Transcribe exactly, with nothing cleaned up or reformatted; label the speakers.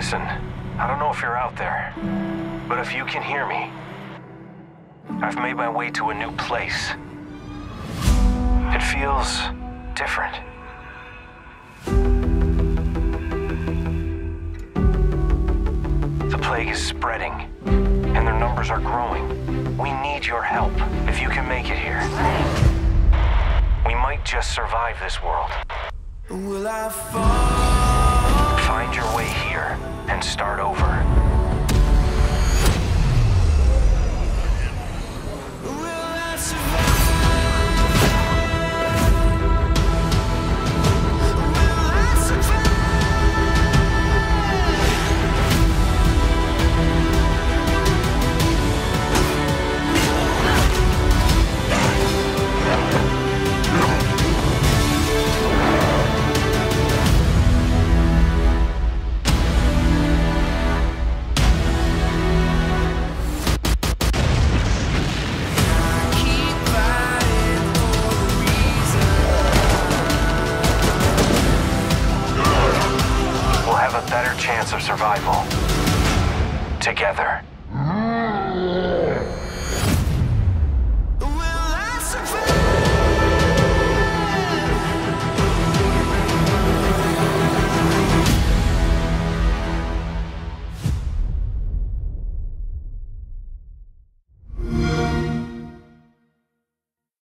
Speaker 1: Listen, I don't know if you're out there, but if you can hear me, I've made my way to a new place. It feels different. The plague is spreading, and their numbers are growing. We need your help if you can make it here. We might just survive this world.
Speaker 2: Will I fall?
Speaker 1: Find your way here and start over.
Speaker 2: Will I survive?
Speaker 1: Of survival together.